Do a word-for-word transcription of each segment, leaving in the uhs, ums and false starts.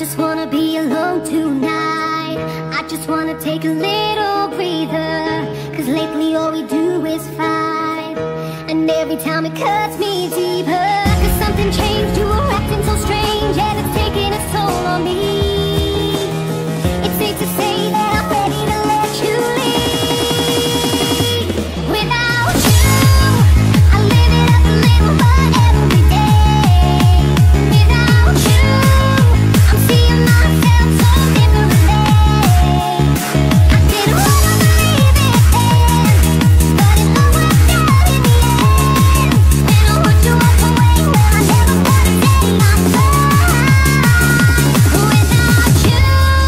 just wanna be alone tonight. I just wanna take a little breather, cause lately all we do is fight, and every time it cuts me deeper. Cause something changed, you were acting so strange, and it's taking its toll on me. It's safe to say that I'm ready to let you leave. Without you, I live it up a little but every day. Without you, I'm seeing myself so differently. I didn't wanna believe it then, but it all worked out in the end. And I watched you walk away, well I never wanna say I'm fine without you.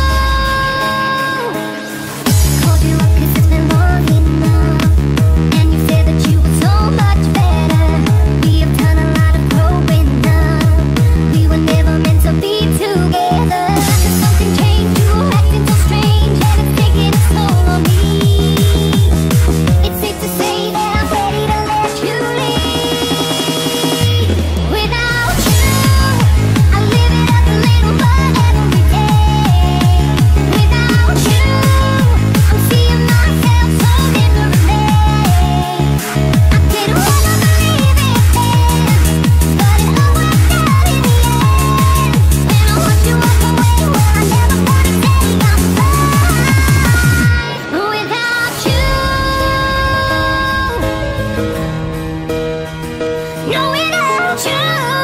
Called you up 'cause it's been long enough, and you said that you were so much better. We have done a lot of growing up, we were never meant to be together. Cause something changed, you were acting so strange, and it's taking its toll on me. It's safe to say that I'm ready to let you leave. Without you, I live it up a little but every day. Without you, I'm seeing myself so differently. I didn't wanna believe it then, but it all worked out in the end. And I watched you walk away, well I never wanna say I'm fine without you. No, without you.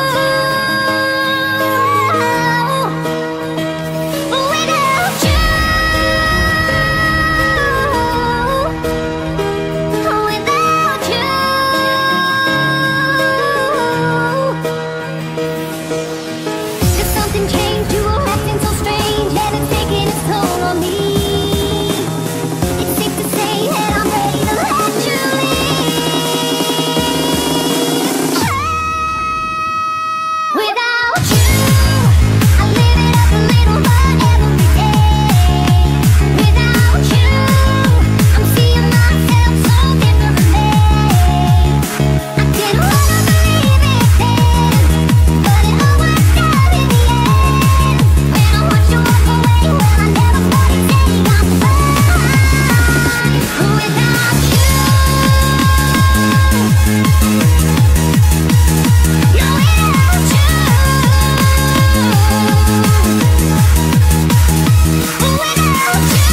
Without you. Without you. Cause something changed, you were acting so strange, and it's taking its toll on me. It's safe to say that I'm ready to let you leave. Without you, I live it up a little but every day. Without you, I'm seeing myself so differently. I didn't wanna believe it then, but it all worked out in the end. When I watched you walk away, well I never wanna say I'm fine without you. No, without you. Without you.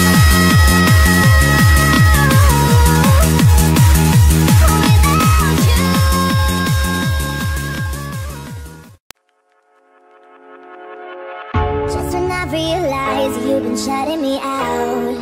Without you. Just when I realize you've been shutting me out,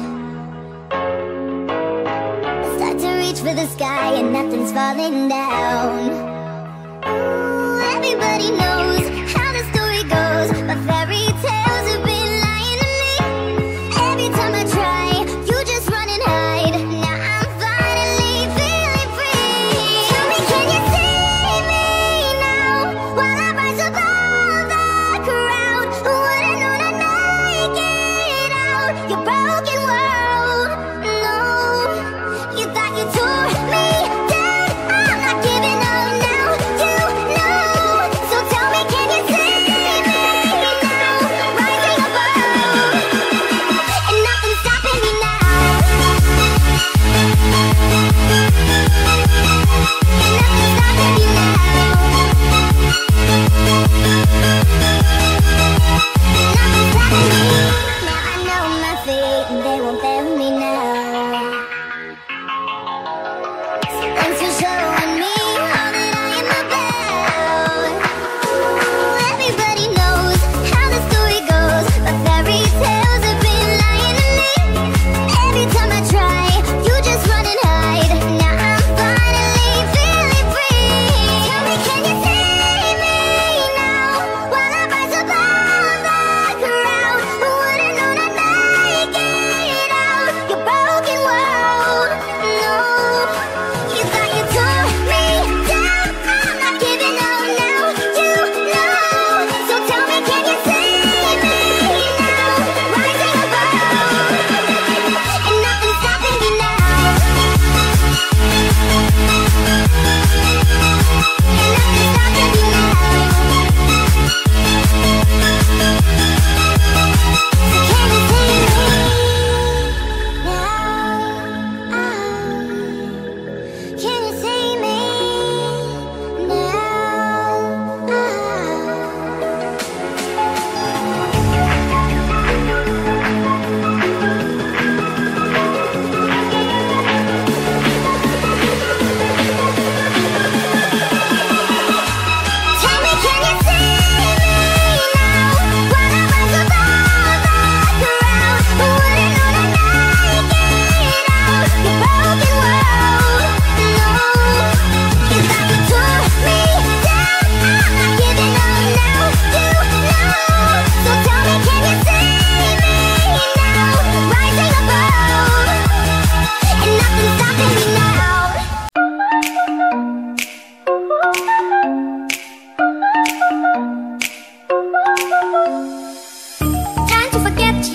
I start to reach for the sky and nothing's falling down. Ooh, everybody knows how the story goes, but fairy tales have been lying to me. Every time I try, you just run and hide. Now I'm finally feeling free. Tell me, can you save me now while I rise above the crowd? Who would've known I'd make it out your broken world? No, you thought you tore me down. I'm not giving up now, you know. So tell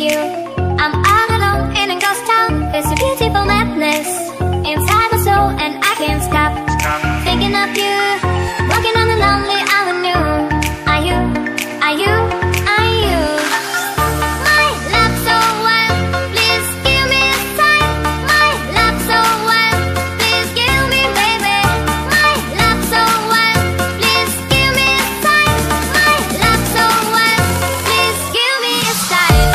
you. I'm all alone in a ghost town. There's a beautiful madness inside my soul, and I can't stop thinking of you. Walking on a lonely avenue. Are you, are you, are you my love so wild? Please give me a sign. My love so wild. Please give me, baby. My love so wild. Please give me a sign. My love so wild. Please give me a sign.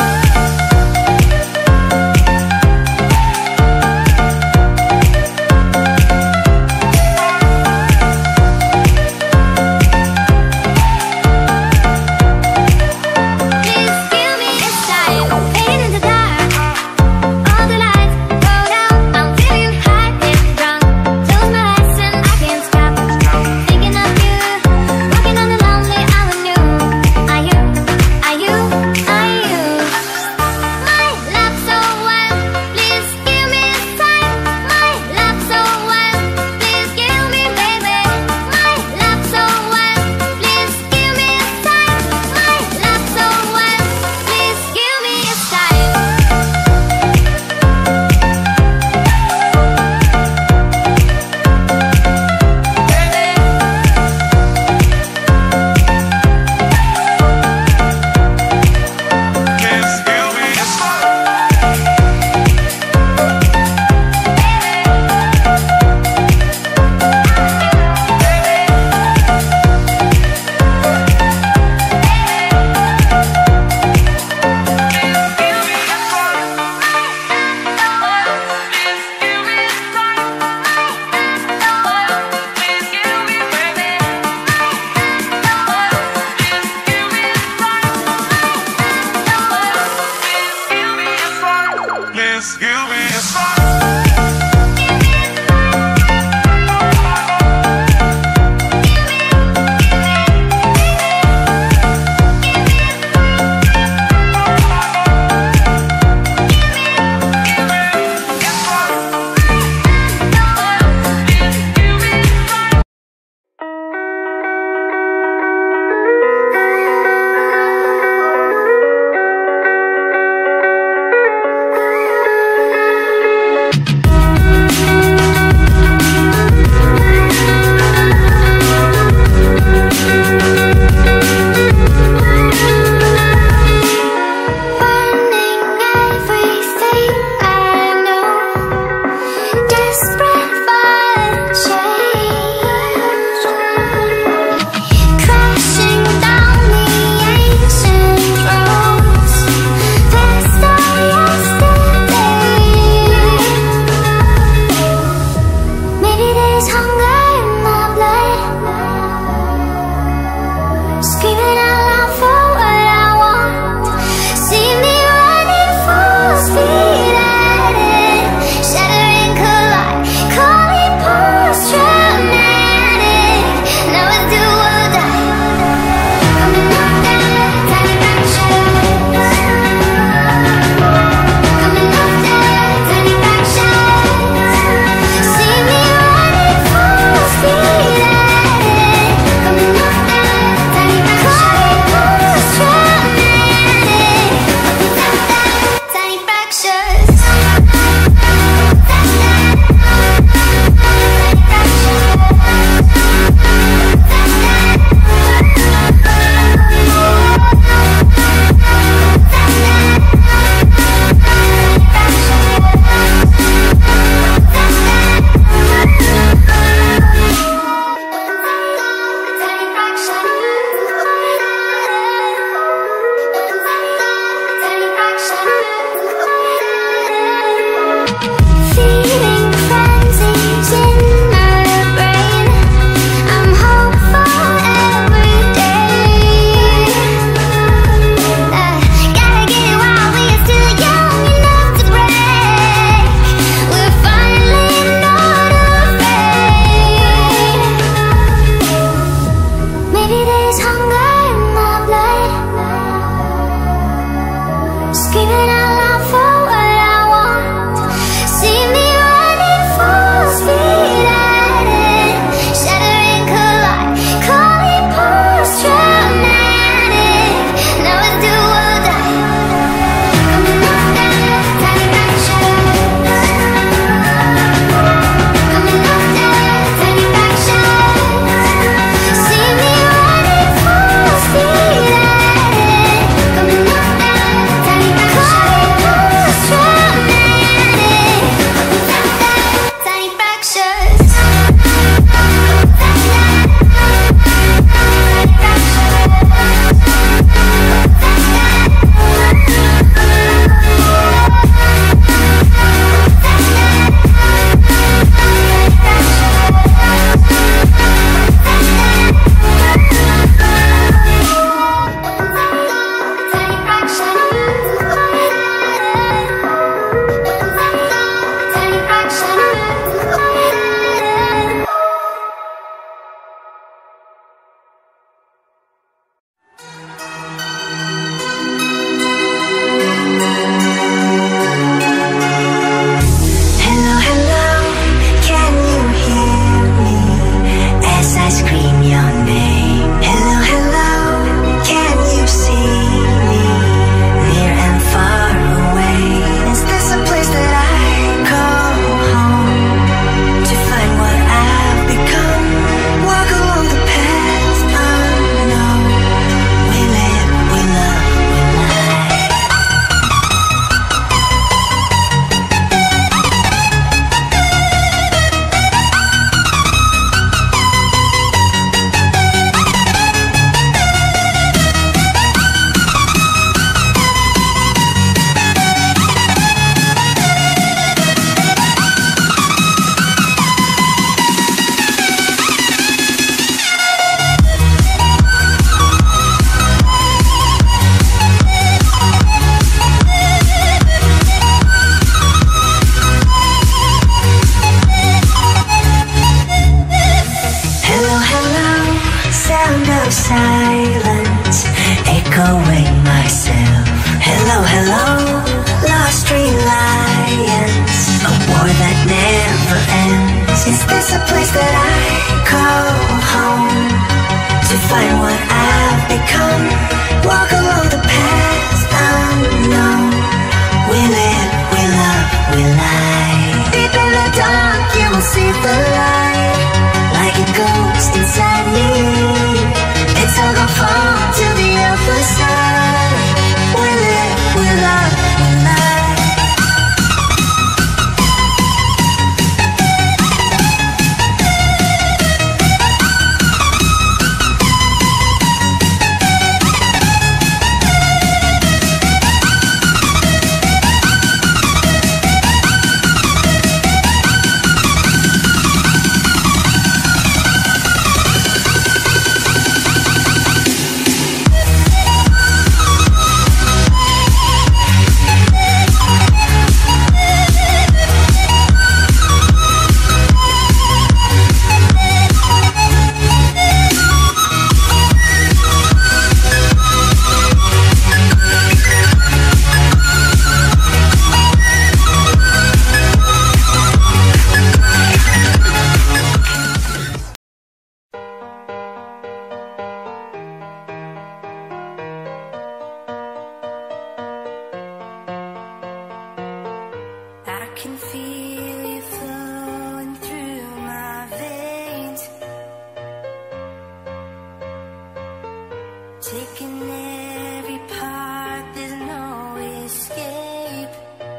taking every part, there's no escape.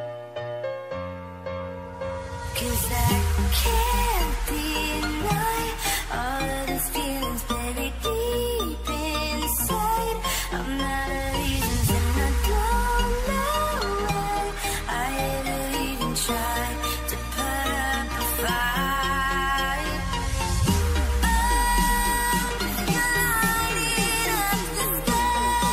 'Cause I can't deny all of these feelings buried deep inside. I'm not a reason and I don't know why I ever even tried to put up a fight. Oh, you're lighting up the sky.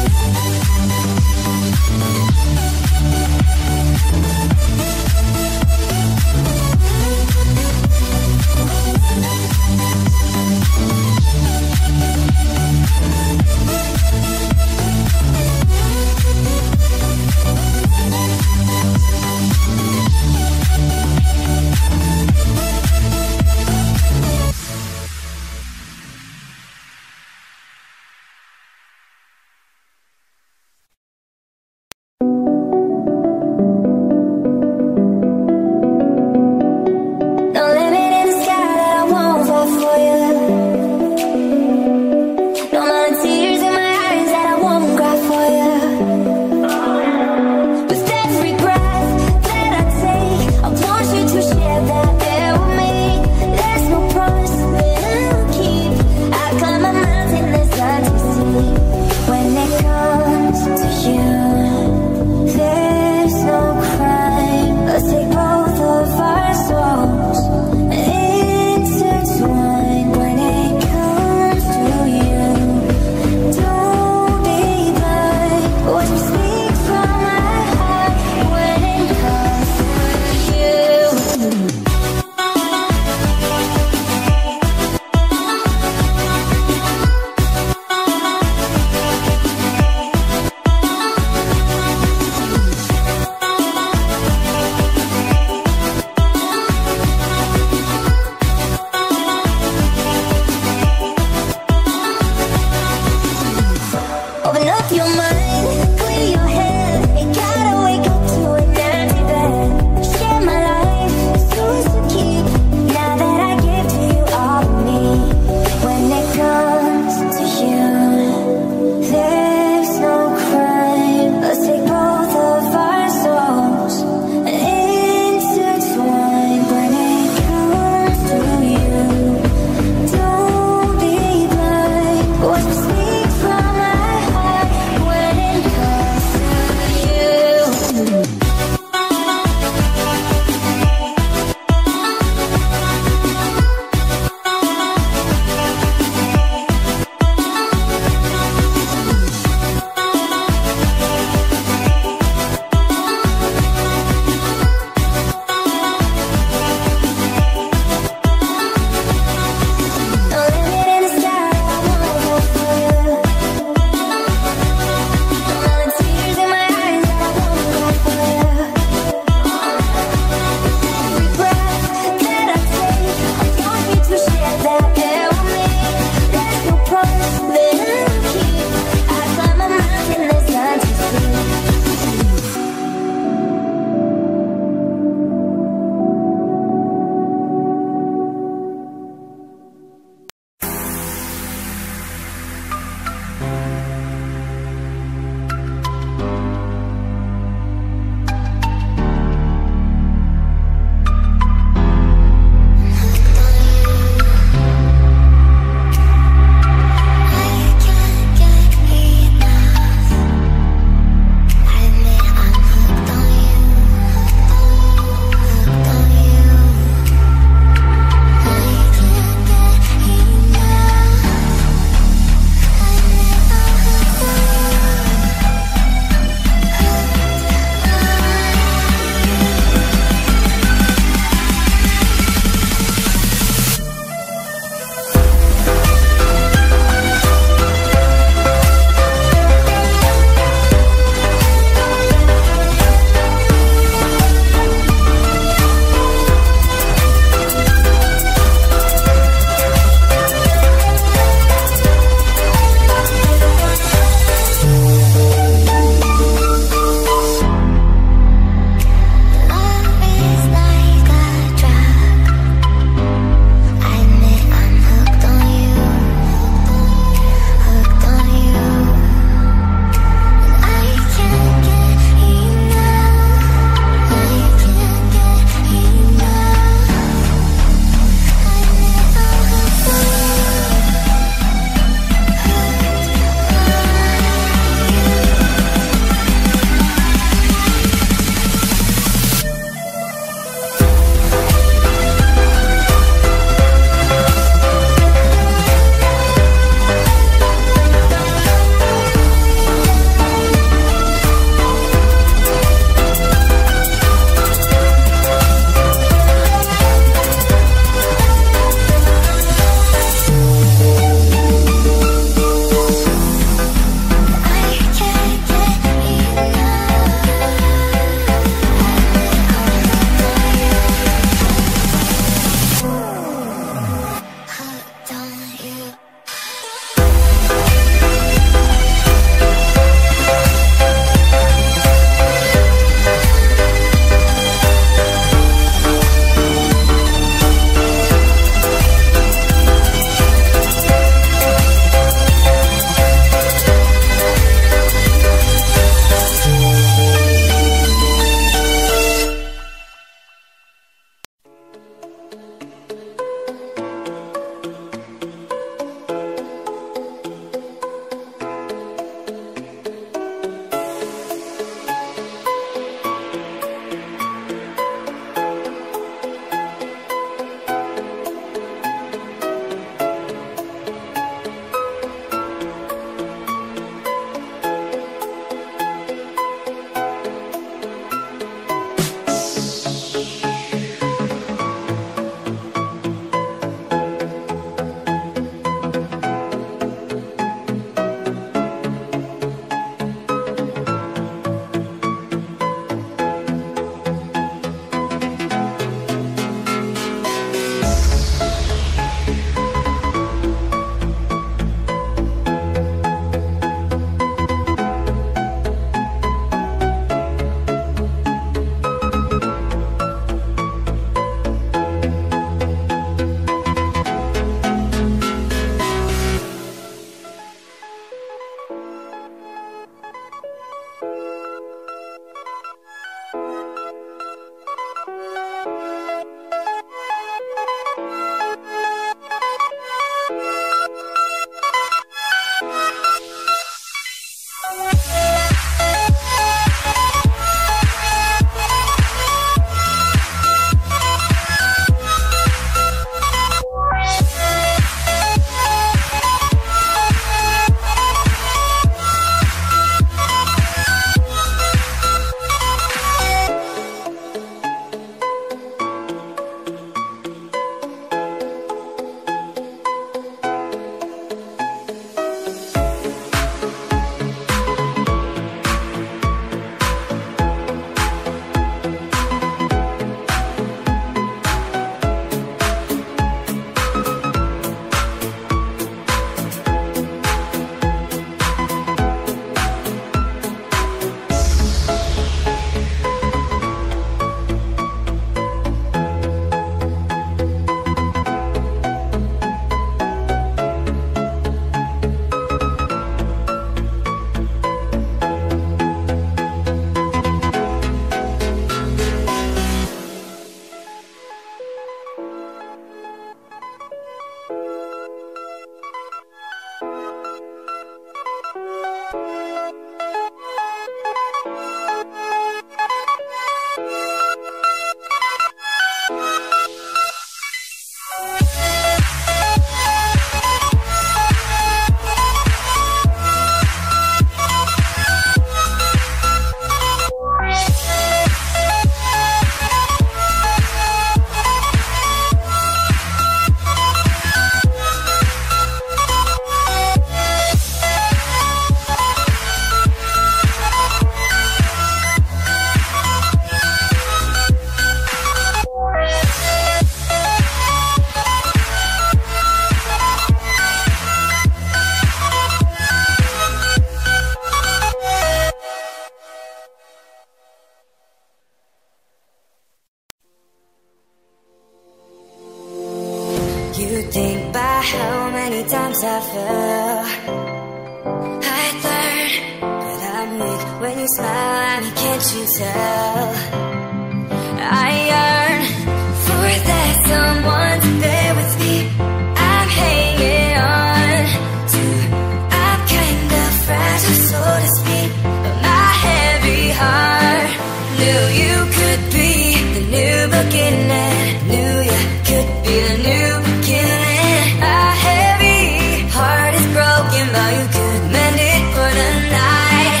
times I fell. I learned that I'm weak when you smile at me, can't you tell? I yearn for that someone to bear with me. I'm hanging on to, I'm kind of fragile, so to speak, but my heavy heart knew you could be the new beginning. Knew you could be the new beginning. My heavy heart is broken, but you could mend it for the night.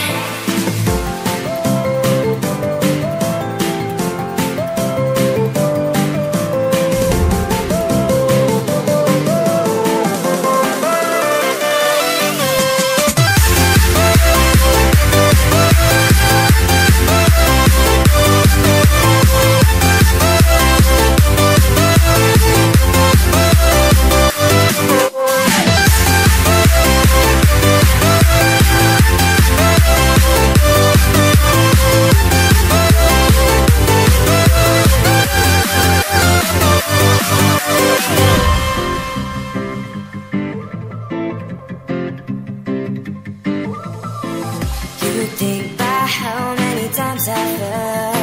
You think about how many times I fell.